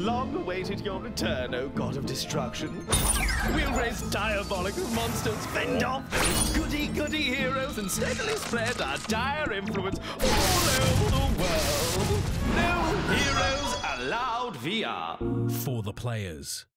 long awaited your return, O God of Destruction. We'll raise diabolic monsters, fend off those goody-goody heroes, and steadily spread our dire influence all over the world. No heroes allowed VR. For the players.